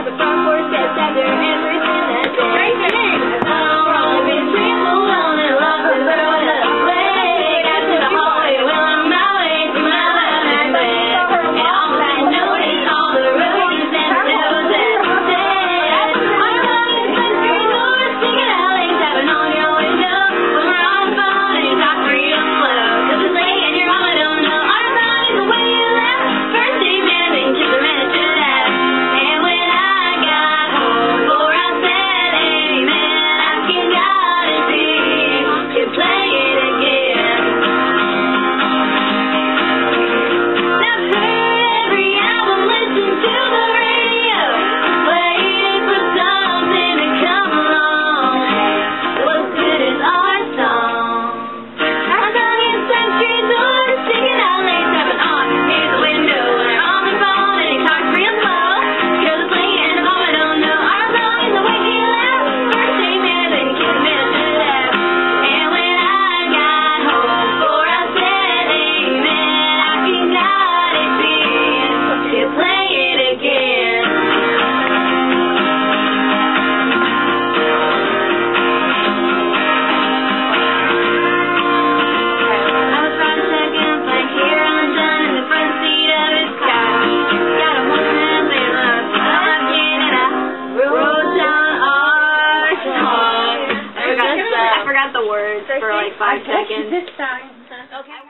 the front porch steps after everything that's in. Raise your hand. I'm wrong between the one and love the road away. Out to the hallway, well I'm my way to my life way. And all I know is all the roads and hills that say I'm running country doors, singing alleys, tapping on your window. When we're on the phone and you talk real slow, 'cause it's late and your mama don't know. I'm running the way you left. First day man, then kiss the man to that. And when I got home, before I said amen, asking God if He could play it again. I've heard every album, listened to the radio, waiting for something to come along. What's good is our song. Our song is country doors, singing alleys, tapping on his window. When we're on the phone and he talks real slow, 'cause it's late and the mama don't know. Our song is the way he left. First day man, then kiss the man to that. And when I got home, before I said amen, asking God if He could play it again. I was trying to check in, like here on the sun in the front seat of his car. Got a woman they love talking, and I wrote down our song. I forgot the words for like 5 seconds. This song.